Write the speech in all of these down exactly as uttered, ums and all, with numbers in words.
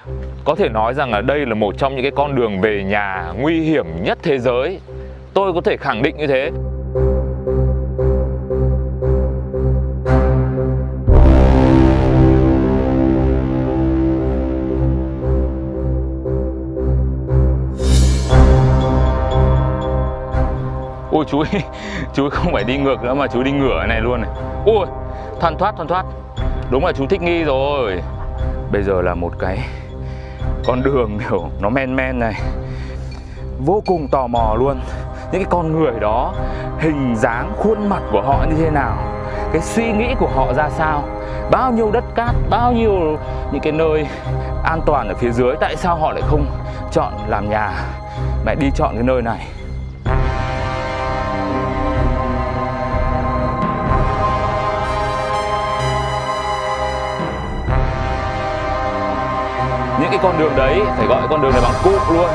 Có thể nói rằng là đây là một trong những cái con đường về nhà nguy hiểm nhất thế giới. Tôi có thể khẳng định như thế. Ôi chú ấy, chú ấy không phải đi ngược nữa mà chú đi ngửa này luôn này. Ôi, thoăn thoát, thoăn thoát. Đúng là chú thích nghi rồi. Bây giờ là một cái con đường kiểu nó men men này. Vô cùng tò mò luôn. Những cái con người đó, hình dáng, khuôn mặt của họ như thế nào, cái suy nghĩ của họ ra sao, bao nhiêu đất cát, bao nhiêu những cái nơi an toàn ở phía dưới. Tại sao họ lại không chọn làm nhà mà đi chọn cái nơi này? Những cái con đường đấy phải gọi con đường này bằng cụm luôn.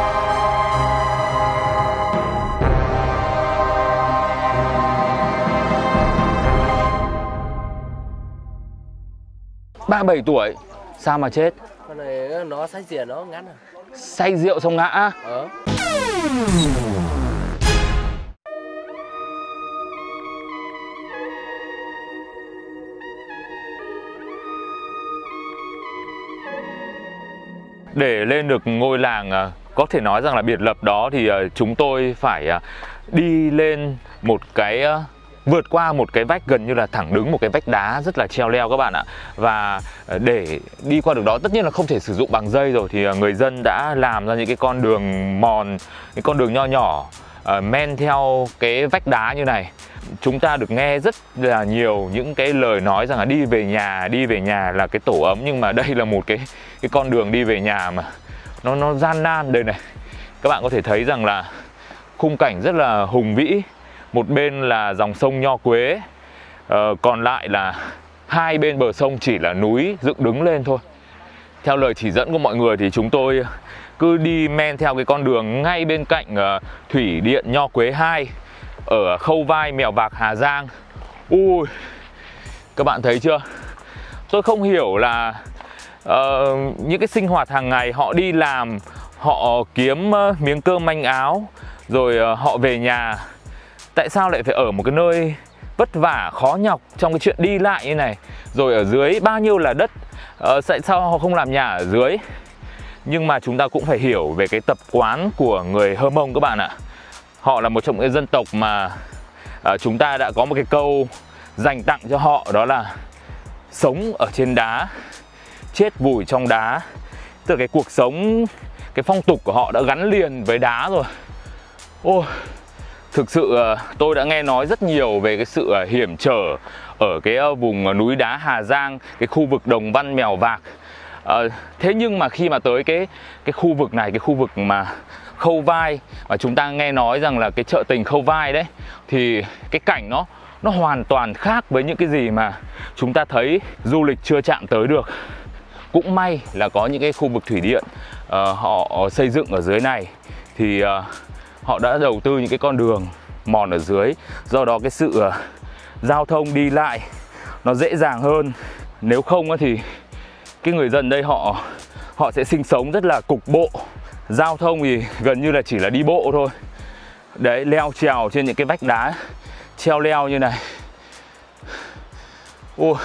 ba mươi bảy tuổi, sao mà chết? Con này nó say rượu nó ngắn à? Say rượu xong ngã? Ờ. Để lên được ngôi làng có thể nói rằng là biệt lập đó thì chúng tôi phải đi lên một cái, vượt qua một cái vách gần như là thẳng đứng, một cái vách đá rất là treo leo các bạn ạ. Và để đi qua được đó tất nhiên là không thể sử dụng bằng dây rồi, thì người dân đã làm ra những cái con đường mòn, những con đường nho nhỏ men theo cái vách đá như này. Chúng ta được nghe rất là nhiều những cái lời nói rằng là đi về nhà, đi về nhà là cái tổ ấm. Nhưng mà đây là một cái cái con đường đi về nhà mà nó nó gian nan. Đây này, các bạn có thể thấy rằng là khung cảnh rất là hùng vĩ. Một bên là dòng sông Nho Quế, uh, còn lại là hai bên bờ sông chỉ là núi dựng đứng lên thôi. Theo lời chỉ dẫn của mọi người thì chúng tôi cứ đi men theo cái con đường ngay bên cạnh uh, thủy điện Nho Quế hai ở Khâu Vai, Mèo Vạc, Hà Giang. Ui, các bạn thấy chưa? Tôi không hiểu là uh, những cái sinh hoạt hàng ngày, họ đi làm, họ kiếm uh, miếng cơm manh áo, rồi uh, họ về nhà, tại sao lại phải ở một cái nơi vất vả, khó nhọc trong cái chuyện đi lại như này. Rồi ở dưới bao nhiêu là đất, uh, tại sao họ không làm nhà ở dưới? Nhưng mà chúng ta cũng phải hiểu về cái tập quán của người Hơ Mông các bạn ạ. Họ là một trong những dân tộc mà uh, chúng ta đã có một cái câu dành tặng cho họ, đó là sống ở trên đá, chết vùi trong đá. Tức là cái cuộc sống, cái phong tục của họ đã gắn liền với đá rồi. Ôi, thực sự tôi đã nghe nói rất nhiều về cái sự hiểm trở ở cái vùng núi đá Hà Giang, cái khu vực Đồng Văn, Mèo Vạc. à, Thế nhưng mà khi mà tới cái, cái khu vực này, cái khu vực mà Khâu Vai, mà chúng ta nghe nói rằng là cái chợ tình Khâu Vai đấy, thì cái cảnh nó nó hoàn toàn khác với những cái gì mà chúng ta thấy du lịch chưa chạm tới được. Cũng may là có những cái khu vực thủy điện uh, họ xây dựng ở dưới này, thì uh, họ đã đầu tư những cái con đường mòn ở dưới. Do đó cái sự uh, giao thông đi lại nó dễ dàng hơn. Nếu không thì cái người dân đây họ họ sẽ sinh sống rất là cục bộ. Giao thông thì gần như là chỉ là đi bộ thôi. Đấy, leo trèo trên những cái vách đá treo leo như này. Ôi,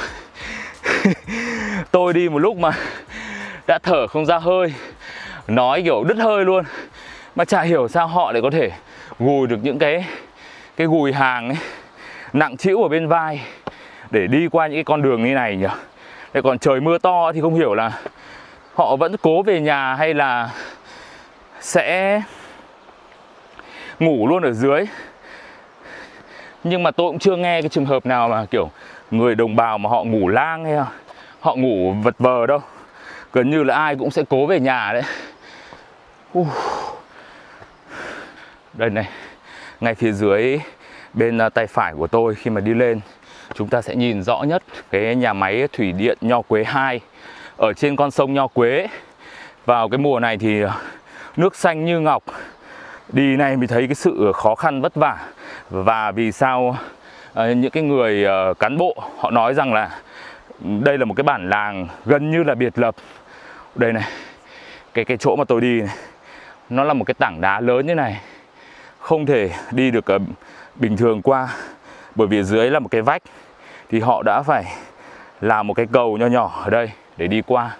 tôi đi một lúc mà đã thở không ra hơi, nói kiểu đứt hơi luôn. Mà chả hiểu sao họ lại có thể gùi được những cái cái gùi hàng ấy, nặng trĩu ở bên vai để đi qua những cái con đường như này nhỉ. Để còn trời mưa to thì không hiểu là họ vẫn cố về nhà hay là sẽ ngủ luôn ở dưới. Nhưng mà tôi cũng chưa nghe cái trường hợp nào mà kiểu người đồng bào mà họ ngủ lang hay họ ngủ vật vờ đâu. Gần như là ai cũng sẽ cố về nhà đấy. uh. Đây này, ngay phía dưới bên tay phải của tôi, khi mà đi lên chúng ta sẽ nhìn rõ nhất cái nhà máy thủy điện Nho Quế hai ở trên con sông Nho Quế. Vào cái mùa này thì nước xanh như ngọc. Đi này mới thấy cái sự khó khăn vất vả. Và vì sao uh, những cái người uh, cán bộ họ nói rằng là đây là một cái bản làng gần như là biệt lập. Đây này, cái cái chỗ mà tôi đi này, nó là một cái tảng đá lớn như này, không thể đi được uh, bình thường qua, bởi vì dưới là một cái vách, thì họ đã phải làm một cái cầu nho nhỏ ở đây để đi qua.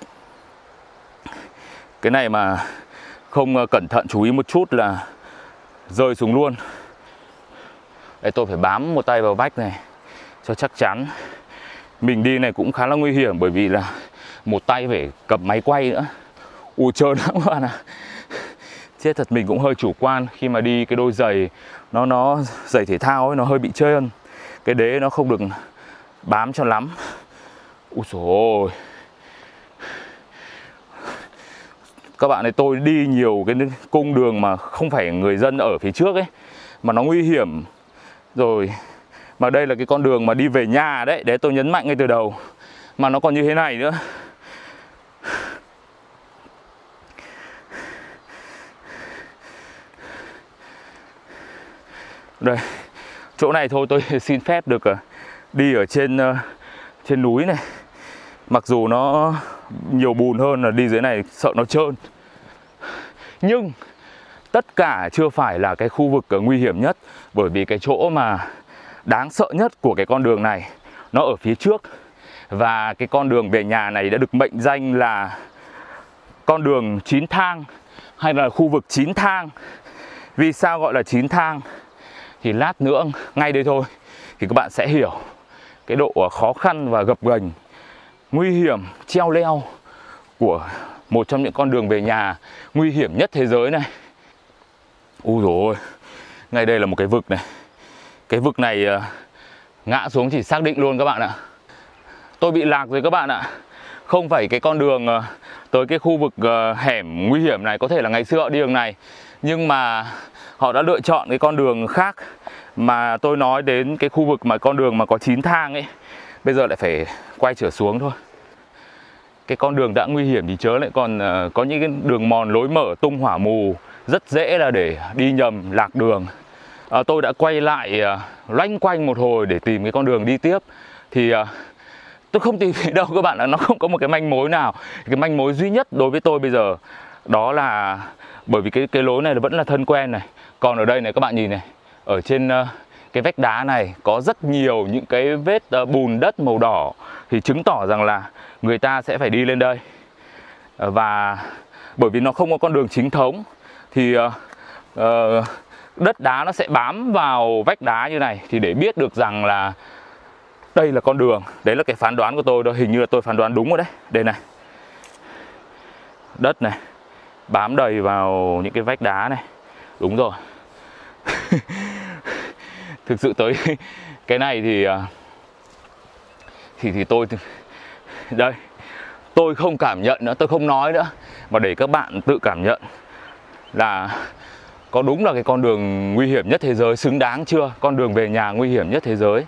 Cái này mà không uh, cẩn thận chú ý một chút là rơi xuống luôn. Đây, tôi phải bám một tay vào vách này cho chắc chắn. Mình đi này cũng khá là nguy hiểm, bởi vì là một tay phải cầm máy quay nữa. Ui trơn lắm các bạn ạ. Chết thật, mình cũng hơi chủ quan khi mà đi cái đôi giày nó nó giày thể thao ấy, nó hơi bị trơn. Cái đế nó không được bám cho lắm. Ui dồi ôi. Các bạn ơi, tôi đi nhiều cái cung đường mà không phải người dân ở phía trước ấy, mà nó nguy hiểm rồi. Mà đây là cái con đường mà đi về nhà đấy, đấy tôi nhấn mạnh ngay từ đầu. Mà nó còn như thế này nữa. Đây, chỗ này thôi tôi xin phép được đi ở trên trên núi này. Mặc dù nó nhiều bùn hơn là đi dưới này, sợ nó trơn. Nhưng tất cả chưa phải là cái khu vực nguy hiểm nhất, bởi vì cái chỗ mà đáng sợ nhất của cái con đường này nó ở phía trước. Và cái con đường về nhà này đã được mệnh danh là con đường chín thang, hay là khu vực chín thang. Vì sao gọi là chín thang thì lát nữa ngay đây thôi thì các bạn sẽ hiểu cái độ khó khăn và gập ghềnh, nguy hiểm, treo leo của một trong những con đường về nhà nguy hiểm nhất thế giới này. Ui dồi ôi, ngay đây là một cái vực này. Cái vực này ngã xuống chỉ xác định luôn các bạn ạ. Tôi bị lạc rồi các bạn ạ. Không phải cái con đường tới cái khu vực hẻm nguy hiểm này, có thể là ngày xưa họ đi đường này, nhưng mà họ đã lựa chọn cái con đường khác. Mà tôi nói đến cái khu vực mà con đường mà có chín thang ấy, bây giờ lại phải quay trở xuống thôi. Cái con đường đã nguy hiểm thì chớ lại còn uh, có những cái đường mòn lối mở tung hỏa mù, rất dễ là để đi nhầm lạc đường. uh, Tôi đã quay lại uh, loanh quanh một hồi để tìm cái con đường đi tiếp. Thì uh, tôi không tìm thấy đâu các bạn ạ. Nó không có một cái manh mối nào. Cái manh mối duy nhất đối với tôi bây giờ đó là, bởi vì cái, cái lối này vẫn là thân quen này. Còn ở đây này các bạn nhìn này, ở trên uh, cái vách đá này có rất nhiều những cái vết uh, bùn đất màu đỏ, thì chứng tỏ rằng là người ta sẽ phải đi lên đây. uh, Và bởi vì nó không có con đường chính thống thì uh, uh, đất đá nó sẽ bám vào vách đá như này, thì để biết được rằng là đây là con đường. Đấy là cái phán đoán của tôi đó. Hình như là tôi phán đoán đúng rồi đấy. Đây này, đất này bám đầy vào những cái vách đá này. Đúng rồi. Thực sự tới cái này thì Thì thì tôi đây, tôi không cảm nhận nữa, tôi không nói nữa, mà để các bạn tự cảm nhận là có đúng là cái con đường nguy hiểm nhất thế giới, xứng đáng chưa? Con đường về nhà nguy hiểm nhất thế giới.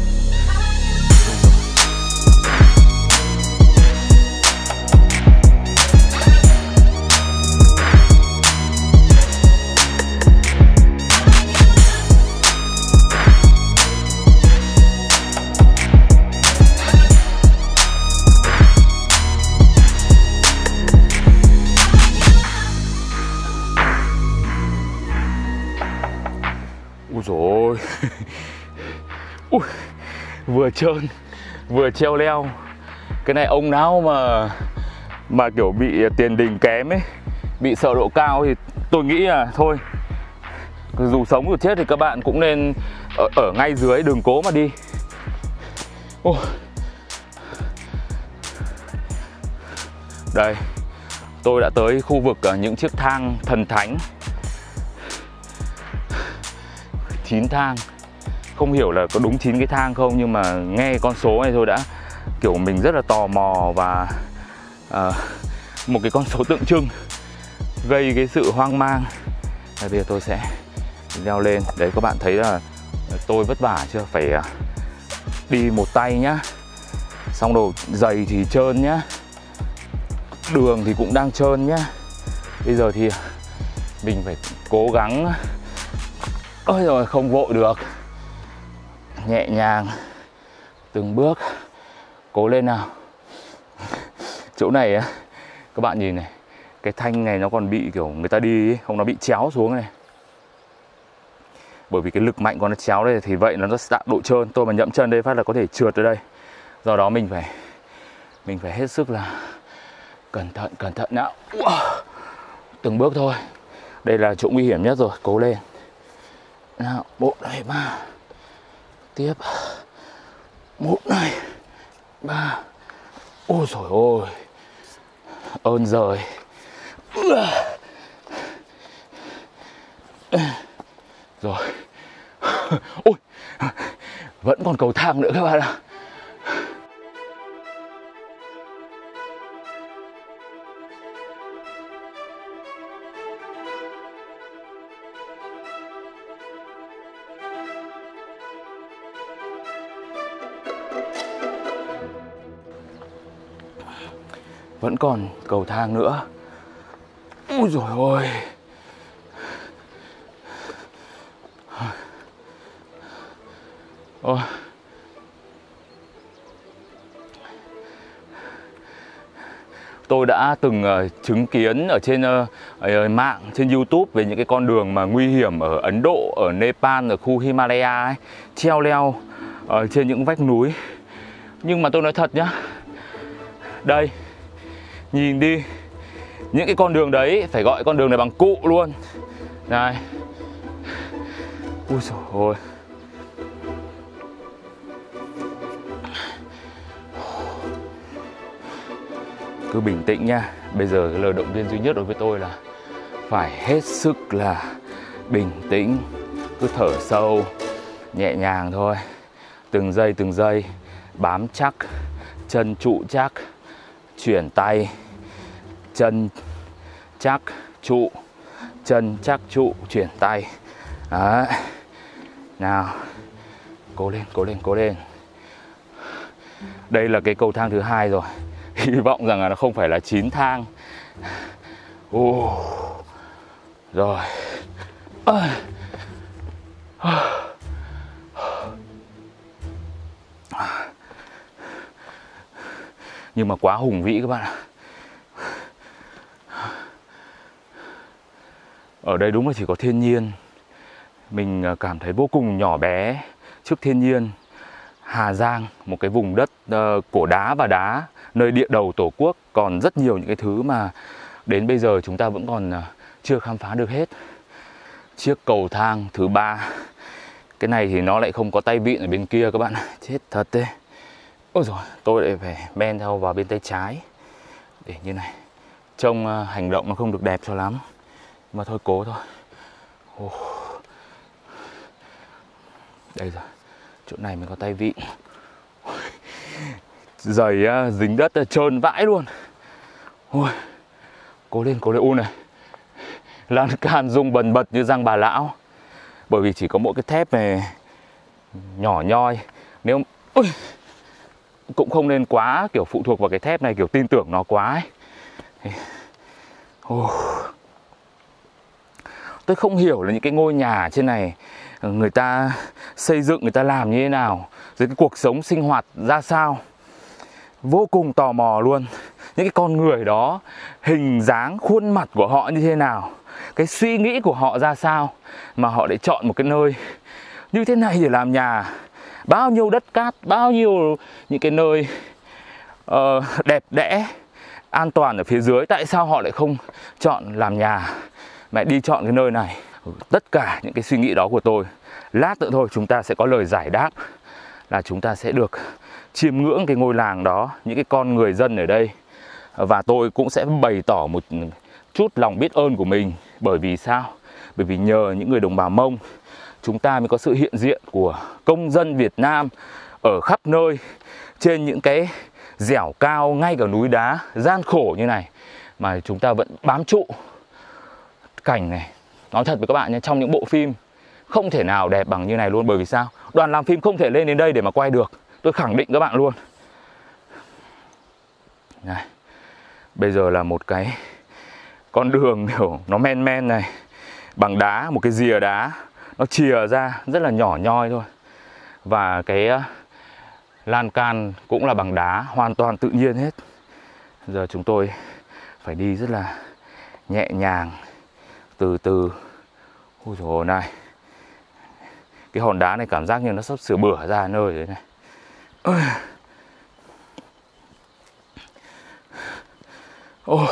Ui dồi ôi. Ui, vừa trơn vừa treo leo. Cái này ông nào mà Mà kiểu bị tiền đình kém ấy, bị sợ độ cao thì tôi nghĩ là thôi, dù sống dù chết thì các bạn cũng nên ở, ở ngay dưới, đừng cố mà đi. Ui. Đây, tôi đã tới khu vực những chiếc thang thần thánh. Chín thang. Không hiểu là có đúng chín cái thang không, nhưng mà nghe con số này thôi đã kiểu mình rất là tò mò, và uh, một cái con số tượng trưng gây cái sự hoang mang. Bây giờ tôi sẽ leo lên. Đấy, các bạn thấy là tôi vất vả chưa? Phải uh, đi một tay nhá. Xong rồi giày thì trơn nhá, đường thì cũng đang trơn nhá. Bây giờ thì mình phải cố gắng. Ôi rồi, không vội được, nhẹ nhàng từng bước, cố lên nào. Chỗ này Các bạn nhìn này, cái thanh này nó còn bị kiểu người ta đi ấy, không, nó bị chéo xuống này. Bởi vì cái lực mạnh của nó chéo đây thì vậy nó sẽ tạo độ trơn. Tôi mà nhẫm chân đây phát là có thể trượt ở đây. Do đó mình phải mình phải hết sức là cẩn thận, cẩn thận nào. Từng bước thôi. Đây là chỗ nguy hiểm nhất rồi, cố lên. Nào, một này, ba. Tiếp. Một này, ba. Ôi trời ơi. Ơn giời. Rồi. Ôi, vẫn còn cầu thang nữa các bạn ạ. Vẫn còn cầu thang nữa. Ôi dồi ôi. Ôi. Tôi đã từng uh, chứng kiến ở trên uh, uh, mạng, trên YouTube về những cái con đường mà nguy hiểm ở Ấn Độ, ở Nepal, ở khu Himalaya ấy, treo leo ở trên những vách núi. Nhưng mà tôi nói thật nhá, đây, nhìn đi, những cái con đường đấy phải gọi con đường này bằng cụ luôn. Này. Ui dồi ôi. Cứ bình tĩnh nha. Bây giờ cái lời động viên duy nhất đối với tôi là phải hết sức là bình tĩnh. Cứ thở sâu, nhẹ nhàng thôi. Từng giây từng giây. Bám chắc, chân trụ chắc, chuyển tay, chân chắc trụ, chân chắc trụ, chuyển tay. Đấy. Nào. Cố lên, cố lên, cố lên. Đây là cái cầu thang thứ hai rồi. Hy vọng rằng là nó không phải là chín thang. Ồ. Rồi. Nhưng mà quá hùng vĩ các bạn ạ. Ở đây đúng là chỉ có thiên nhiên. Mình cảm thấy vô cùng nhỏ bé trước thiên nhiên. Hà Giang, một cái vùng đất uh, cổ đá và đá, nơi địa đầu Tổ quốc, còn rất nhiều những cái thứ mà đến bây giờ chúng ta vẫn còn uh, chưa khám phá được hết. Chiếc cầu thang thứ ba. Cái này thì nó lại không có tay vịn ở bên kia các bạn. Chết thật đấy. Ôi rồi, tôi lại phải men theo vào bên tay trái. Để như này. Trông uh, hành động nó không được đẹp cho lắm. Mà thôi cố thôi. Oh. Đây rồi. Chỗ này mới có tay vịn. Giày uh, dính đất uh, trơn vãi luôn. Ôi. Cố lên, cố lên. U này. Lan can rung bần bật như răng bà lão. Bởi vì chỉ có mỗi cái thép này nhỏ nhoi. Nếu ui, cũng không nên quá kiểu phụ thuộc vào cái thép này, kiểu tin tưởng nó quá ấy. Oh. Tôi không hiểu là những cái ngôi nhà trên này người ta xây dựng, người ta làm như thế nào, rồi cái cuộc sống sinh hoạt ra sao. Vô cùng tò mò luôn. Những cái con người đó, hình dáng, khuôn mặt của họ như thế nào, cái suy nghĩ của họ ra sao, mà họ lại chọn một cái nơi như thế này để làm nhà. Bao nhiêu đất cát, bao nhiêu những cái nơi uh, đẹp đẽ, an toàn ở phía dưới. Tại sao họ lại không chọn làm nhà mà đi chọn cái nơi này? Tất cả những cái suy nghĩ đó của tôi, lát nữa thôi chúng ta sẽ có lời giải đáp. Là chúng ta sẽ được chiêm ngưỡng cái ngôi làng đó, những cái con người dân ở đây. Và tôi cũng sẽ bày tỏ một chút lòng biết ơn của mình. Bởi vì sao? Bởi vì nhờ những người đồng bào Mông, chúng ta mới có sự hiện diện của công dân Việt Nam ở khắp nơi, trên những cái dẻo cao, ngay cả núi đá gian khổ như này, mà chúng ta vẫn bám trụ. Cảnh này, nói thật với các bạn nhé, trong những bộ phim không thể nào đẹp bằng như này luôn. Bởi vì sao? Đoàn làm phim không thể lên đến đây để mà quay được. Tôi khẳng định các bạn luôn. Này, bây giờ là một cái con đường kiểu nó men men này, bằng đá, một cái rìa đá, nó chìa ra rất là nhỏ nhoi thôi. Và cái lan can cũng là bằng đá, hoàn toàn tự nhiên hết. Giờ chúng tôi phải đi rất là nhẹ nhàng, từ từ. Ôi dồi ôi này, cái hòn đá này cảm giác như nó sắp sửa bửa ra nơi đấy này. Ôi.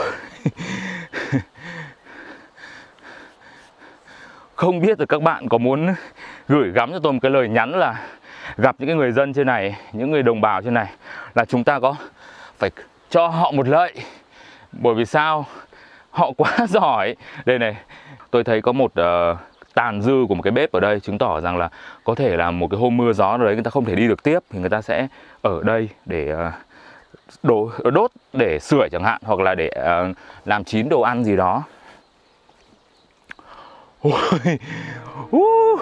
Không biết là các bạn có muốn gửi gắm cho tôi một cái lời nhắn là gặp những cái người dân trên này, những người đồng bào trên này, là chúng ta có phải cho họ một lợi. Bởi vì sao? Họ quá giỏi. Đây này, tôi thấy có một uh, tàn dư của một cái bếp ở đây, chứng tỏ rằng là có thể là một cái hôm mưa gió rồi đấy, người ta không thể đi được tiếp thì người ta sẽ ở đây để uh, đổ, đốt để sưởi chẳng hạn, hoặc là để uh, làm chín đồ ăn gì đó. Ôi, uh.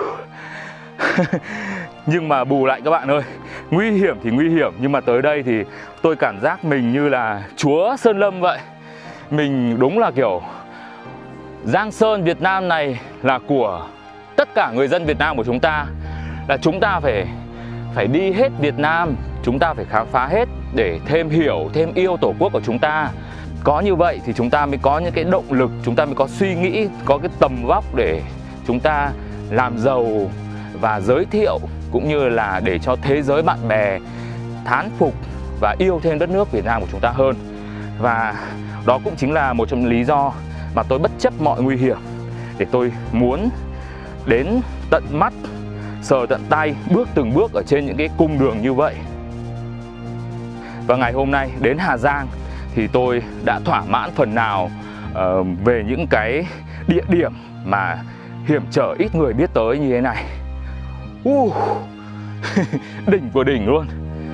Nhưng mà bù lại các bạn ơi, nguy hiểm thì nguy hiểm, nhưng mà tới đây thì tôi cảm giác mình như là chúa Sơn Lâm vậy. Mình đúng là kiểu Giang Sơn Việt Nam này là của tất cả người dân Việt Nam của chúng ta, là chúng ta phải phải đi hết Việt Nam, chúng ta phải khám phá hết để thêm hiểu, thêm yêu Tổ quốc của chúng ta. Có như vậy thì chúng ta mới có những cái động lực, chúng ta mới có suy nghĩ, có cái tầm vóc để chúng ta làm giàu và giới thiệu, cũng như là để cho thế giới bạn bè thán phục và yêu thêm đất nước Việt Nam của chúng ta hơn. Và đó cũng chính là một trong những lý do mà tôi bất chấp mọi nguy hiểm để tôi muốn đến tận mắt, sờ tận tay, bước từng bước ở trên những cái cung đường như vậy. Và ngày hôm nay đến Hà Giang thì tôi đã thỏa mãn phần nào uh, về những cái địa điểm mà hiểm trở ít người biết tới như thế này. uh, Đỉnh của đỉnh luôn.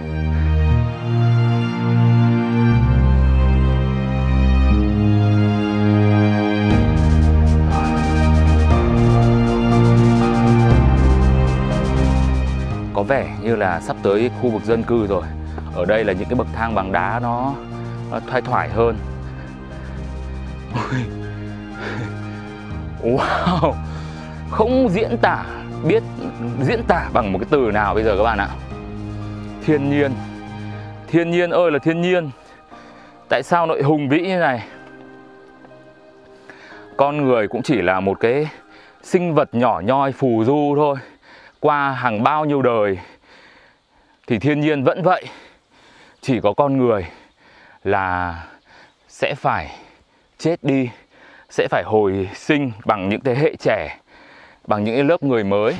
Có vẻ như là sắp tới khu vực dân cư rồi. Ở đây là những cái bậc thang bằng đá nó, nó thoai thoải hơn. Wow, không diễn tả, biết diễn tả bằng một cái từ nào bây giờ các bạn ạ. Thiên nhiên, thiên nhiên ơi là thiên nhiên. Tại sao lại hùng vĩ như này? Con người cũng chỉ là một cái sinh vật nhỏ nhoi phù du thôi. Qua hàng bao nhiêu đời thì thiên nhiên vẫn vậy. Chỉ có con người là sẽ phải chết đi, sẽ phải hồi sinh bằng những thế hệ trẻ, bằng những cái lớp người mới.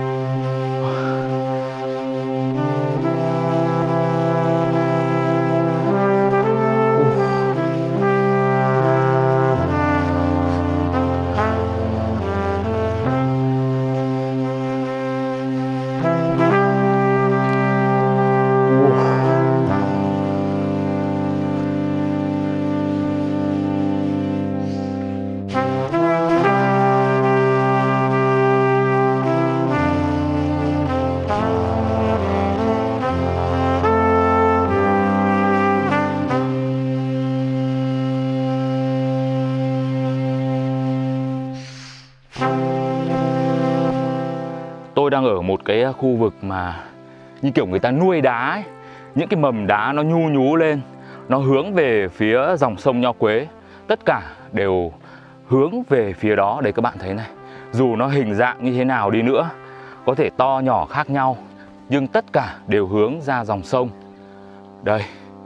Tôi đang ở một cái khu vực mà như kiểu người ta nuôi đá ấy. Những cái mầm đá nó nhu nhú lên, nó hướng về phía dòng sông Nho Quế. Tất cả đều hướng về phía đó. Đấy các bạn thấy này. Dù nó hình dạng như thế nào đi nữa, có thể to nhỏ khác nhau, nhưng tất cả đều hướng ra dòng sông. Đây.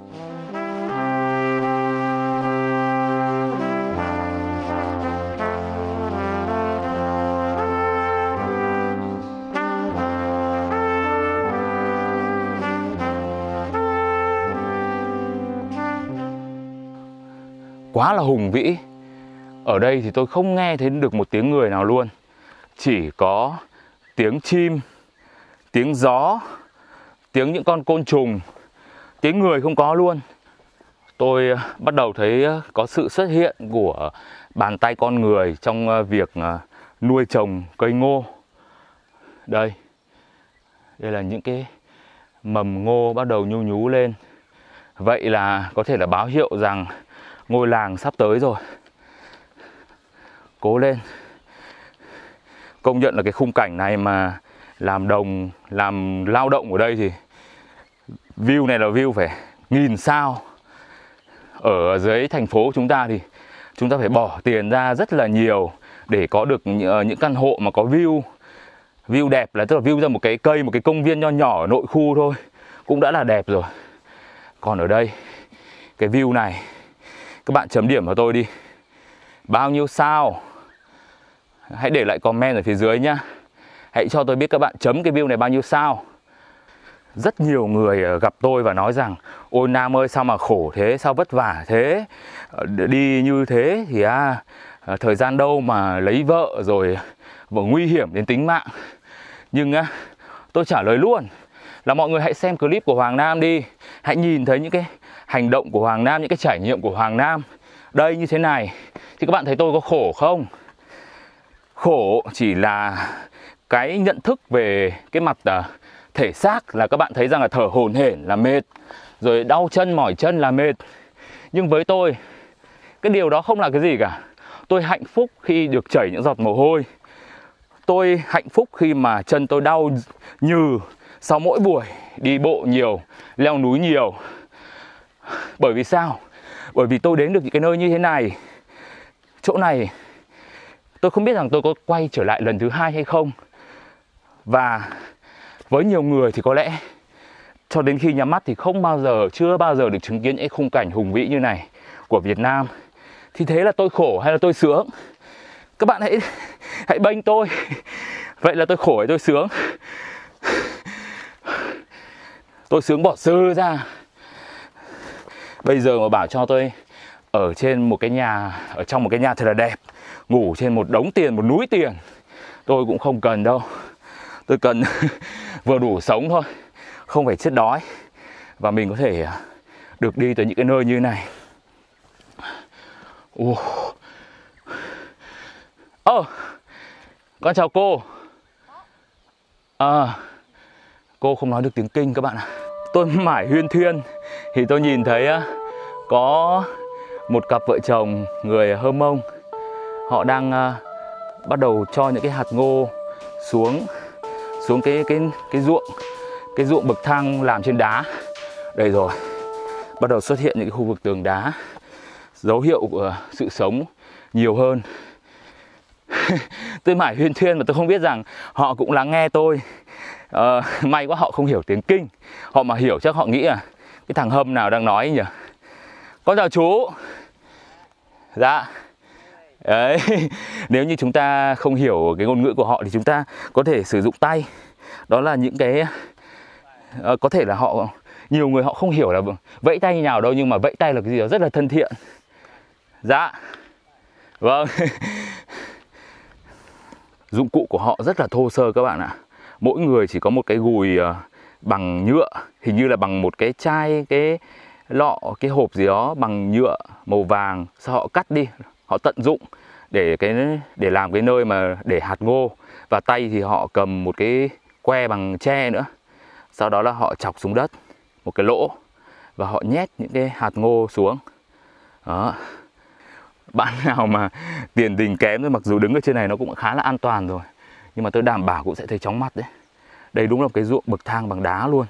Quá là hùng vĩ. Ở đây thì tôi không nghe thấy được một tiếng người nào luôn. Chỉ có tiếng chim, tiếng gió, tiếng những con côn trùng. Tiếng người không có luôn. Tôi bắt đầu thấy có sự xuất hiện của bàn tay con người trong việc nuôi trồng cây ngô. Đây. Đây là những cái mầm ngô bắt đầu nhu nhú lên. Vậy là có thể là báo hiệu rằng ngôi làng sắp tới rồi. Cố lên. Công nhận là cái khung cảnh này mà làm đồng, làm lao động ở đây thì view này là view phải nghìn sao. ở dưới thành phố chúng ta thì chúng ta phải bỏ tiền ra rất là nhiều để có được những, những căn hộ mà có view. View đẹp là tức là view ra một cái cây, một cái công viên nho nhỏ ở nội khu thôi cũng đã là đẹp rồi. Còn ở đây, cái view này, các bạn chấm điểm vào tôi đi. Bao nhiêu sao? Hãy để lại comment ở phía dưới nhá. Hãy cho tôi biết các bạn chấm cái view này bao nhiêu sao. Rất nhiều người gặp tôi và nói rằng: ôi Nam ơi, sao mà khổ thế, sao vất vả thế, đi như thế thì à, thời gian đâu mà lấy vợ rồi, và nguy hiểm đến tính mạng. Nhưng á, tôi trả lời luôn là mọi người hãy xem clip của Hoàng Nam đi. Hãy nhìn thấy những cái hành động của Hoàng Nam, những cái trải nghiệm của Hoàng Nam đây như thế này, thì các bạn thấy tôi có khổ không? Khổ chỉ là cái nhận thức về cái mặt uh, thể xác, là các bạn thấy rằng là thở hổn hển là mệt, rồi đau chân mỏi chân là mệt. Nhưng với tôi, cái điều đó không là cái gì cả. Tôi hạnh phúc khi được chảy những giọt mồ hôi. Tôi hạnh phúc khi mà chân tôi đau nhừ sau mỗi buổi đi bộ nhiều, leo núi nhiều. Bởi vì sao? Bởi vì tôi đến được những cái nơi như thế này. Chỗ này tôi không biết rằng tôi có quay trở lại lần thứ hai hay không. Và với nhiều người thì có lẽ cho đến khi nhắm mắt thì không bao giờ, chưa bao giờ được chứng kiến những khung cảnh hùng vĩ như này của Việt Nam. Thì thế là tôi khổ hay là tôi sướng? Các bạn hãy hãy bênh tôi. Vậy là tôi khổ hay tôi sướng? Tôi sướng bỏ sơ ra. Bây giờ mà bảo cho tôi ở trên một cái nhà, ở trong một cái nhà thật là đẹp, ngủ trên một đống tiền, một núi tiền, tôi cũng không cần đâu. Tôi cần vừa đủ sống thôi, không phải chết đói. Và mình có thể được đi tới những cái nơi như thế này. Ồ, oh, con chào cô. À, cô không nói được tiếng Kinh các bạn ạ. Tôi mải huyên thuyên thì tôi nhìn thấy có một cặp vợ chồng người Hơ Mông. Họ đang uh, bắt đầu cho những cái hạt ngô xuống xuống cái cái cái ruộng cái ruộng bậc thang làm trên đá. Đây rồi, bắt đầu xuất hiện những cái khu vực tường đá, dấu hiệu của sự sống nhiều hơn. Tôi mải huyên thuyên mà tôi không biết rằng họ cũng lắng nghe tôi. uh, May quá họ không hiểu tiếng Kinh. Họ mà hiểu chắc họ nghĩ à cái thằng Hâm nào đang nói nhỉ. Con chào chú. Dạ. Đấy. Nếu như chúng ta không hiểu cái ngôn ngữ của họ thì chúng ta có thể sử dụng tay. Đó là những cái uh, có thể là họ, nhiều người họ không hiểu là vẫy tay như nào đâu, nhưng mà vẫy tay là cái gì đó rất là thân thiện. Dạ. Vâng. Dụng cụ của họ rất là thô sơ các bạn ạ. Mỗi người chỉ có một cái gùi uh, bằng nhựa, hình như là bằng một cái chai, cái lọ, cái hộp gì đó bằng nhựa màu vàng. Sau họ cắt đi, họ tận dụng để cái để làm cái nơi mà để hạt ngô. Và tay thì họ cầm một cái que bằng tre nữa. Sau đó là họ chọc xuống đất một cái lỗ và họ nhét những cái hạt ngô xuống. Đó. Bạn nào mà tiền đình kém thôi, mặc dù đứng ở trên này nó cũng khá là an toàn rồi, nhưng mà tôi đảm bảo cũng sẽ thấy chóng mặt đấy. Đây đúng là một cái ruộng bậc thang bằng đá luôn.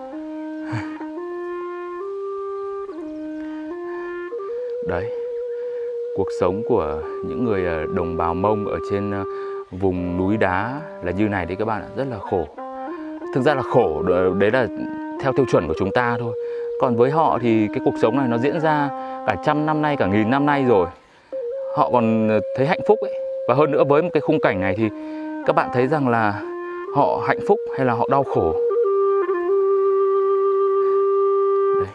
Đấy, cuộc sống của những người đồng bào Mông ở trên vùng núi đá là như này đấy các bạn ạ, rất là khổ. Thực ra là khổ đấy là theo tiêu chuẩn của chúng ta thôi. Còn với họ thì cái cuộc sống này nó diễn ra cả trăm năm nay, cả nghìn năm nay rồi. Họ còn thấy hạnh phúc ấy. Và hơn nữa với một cái khung cảnh này thì các bạn thấy rằng là họ hạnh phúc hay là họ đau khổ. Đấy.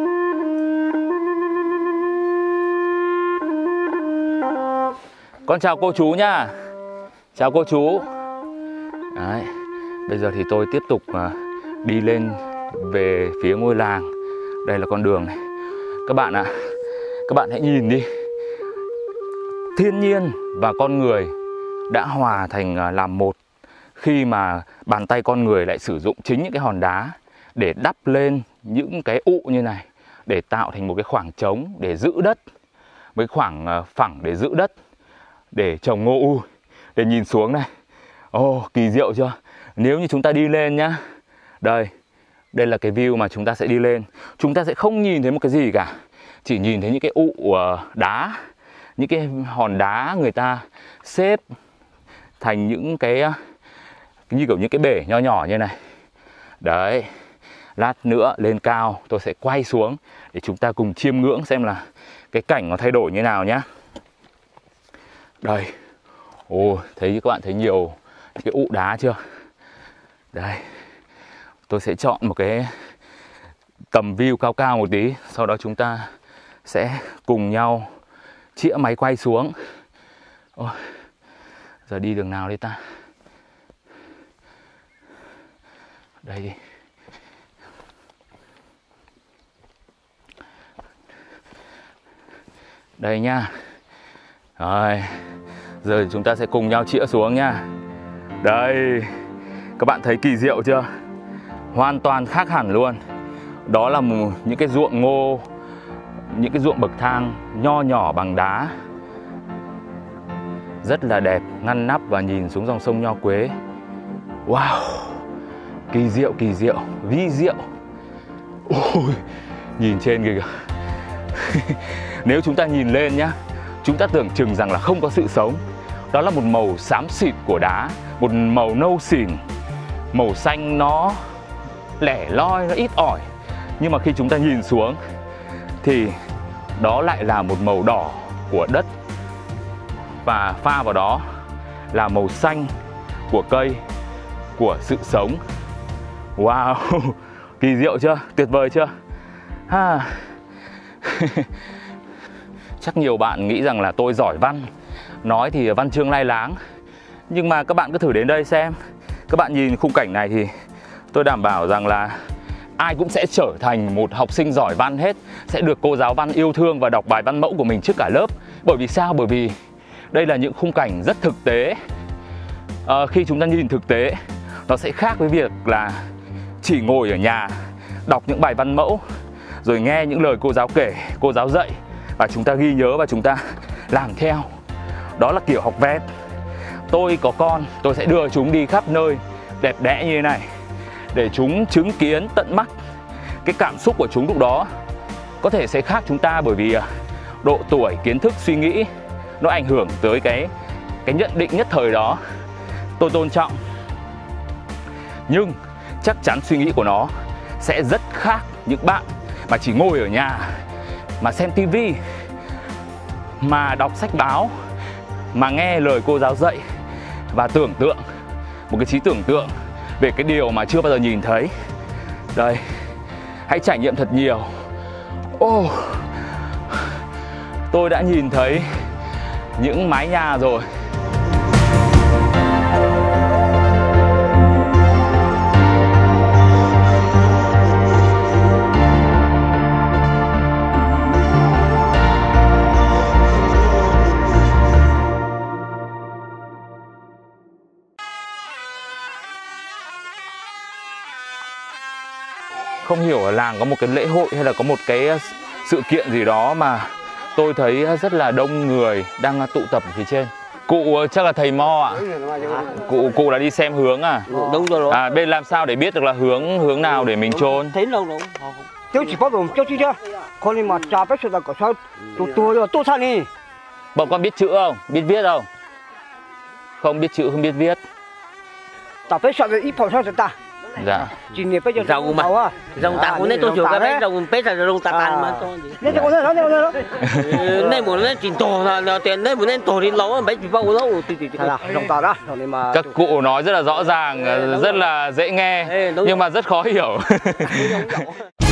Con chào cô chú nha. Chào cô chú. Đấy. Bây giờ thì tôi tiếp tục đi lên về phía ngôi làng. Đây là con đường này. Các bạn ạ, các bạn hãy nhìn đi. Thiên nhiên và con người đã hòa thành làm một khi mà bàn tay con người lại sử dụng chính những cái hòn đá để đắp lên những cái ụ như này, để tạo thành một cái khoảng trống để giữ đất, một khoảng phẳng để giữ đất, để trồng ngô u. Để nhìn xuống này. Ồ, oh, kỳ diệu chưa? Nếu như chúng ta đi lên nhá. Đây, đây là cái view mà chúng ta sẽ đi lên. Chúng ta sẽ không nhìn thấy một cái gì cả. chỉ nhìn thấy những cái ụ uh, đá, những cái hòn đá người ta xếp thành những cái uh, như kiểu những cái bể nho nhỏ như này. Đấy, lát nữa lên cao tôi sẽ quay xuống để chúng ta cùng chiêm ngưỡng xem là cái cảnh nó thay đổi như nào nhá. Đây, ồ, thấy các bạn thấy nhiều cái ụ đá chưa? Đây, tôi sẽ chọn một cái tầm view cao cao một tí, sau đó chúng ta sẽ cùng nhau chĩa máy quay xuống. Ôi, giờ đi đường nào đây ta? Đây đi. Đây nha. Rồi, giờ chúng ta sẽ cùng nhau chĩa xuống nha. Đây, các bạn thấy kỳ diệu chưa? Hoàn toàn khác hẳn luôn. Đó là một, những cái ruộng ngô, những cái ruộng bậc thang nho nhỏ bằng đá, rất là đẹp, ngăn nắp và nhìn xuống dòng sông Nho Quế. Wow, kỳ diệu, kỳ diệu, vi diệu. Ôi, nhìn trên kìa. Nếu chúng ta nhìn lên nhá, chúng ta tưởng chừng rằng là không có sự sống. Đó là một màu xám xịt của đá, một màu nâu xỉn, màu xanh nó lẻ loi, nó ít ỏi. Nhưng mà khi chúng ta nhìn xuống thì đó lại là một màu đỏ của đất, và pha vào đó là màu xanh của cây, của sự sống. Wow, kỳ diệu chưa? Tuyệt vời chưa? Ha. Chắc nhiều bạn nghĩ rằng là tôi giỏi văn, nói thì văn chương lai láng. Nhưng mà các bạn cứ thử đến đây xem. Các bạn nhìn khung cảnh này thì tôi đảm bảo rằng là ai cũng sẽ trở thành một học sinh giỏi văn hết, sẽ được cô giáo văn yêu thương và đọc bài văn mẫu của mình trước cả lớp. Bởi vì sao? Bởi vì đây là những khung cảnh rất thực tế. à, Khi chúng ta nhìn thực tế, nó sẽ khác với việc là chỉ ngồi ở nhà đọc những bài văn mẫu, rồi nghe những lời cô giáo kể, cô giáo dạy, và chúng ta ghi nhớ và chúng ta làm theo. Đó là kiểu học vét. Tôi có con, tôi sẽ đưa chúng đi khắp nơi đẹp đẽ như thế này, để chúng chứng kiến tận mắt. Cái cảm xúc của chúng lúc đó có thể sẽ khác chúng ta, bởi vì độ tuổi, kiến thức, suy nghĩ nó ảnh hưởng tới cái, cái nhận định nhất thời đó. Tôi tôn trọng. Nhưng chắc chắn suy nghĩ của nó sẽ rất khác những bạn mà chỉ ngồi ở nhà, mà xem tivi, mà đọc sách báo, mà nghe lời cô giáo dạy, và tưởng tượng một cái trí tưởng tượng về cái điều mà chưa bao giờ nhìn thấy. Đây, hãy trải nghiệm thật nhiều. Ô, oh, tôi đã nhìn thấy những mái nhà rồi. Không hiểu ở làng có một cái lễ hội hay là có một cái sự kiện gì đó mà tôi thấy rất là đông người đang tụ tập ở phía trên. Cụ chắc là thầy Mo ạ. Cụ cụ đã đi xem hướng à? Đúng rồi. À, bên làm sao để biết được là hướng hướng nào để mình chôn? Thấy lâu rồi. Cháu chỉ có dùng cháu chứ chứ. Con đi mà cha biết sự là có sao tụi tôi rồi tôi sao đi? Bọn con biết chữ không? Biết viết không? Không biết chữ, không biết viết. Ta biết sao ít phò sao ta? Dạ. Chỉ niệm bây giờ Rồng mà. Rồng ta cũng nên tôi hiểu cái biết rồng biết là rồng ta tan mà tôi. Nên con nói nói nói. Nên muốn nên tiền tổ là tiền nên muốn nên tổ đi lâu mấy chỉ bao lâu từ từ. Là rồng ta đó, rồi mà các cụ nói rất là rõ ràng, rất là dễ nghe, nhưng mà rất khó hiểu.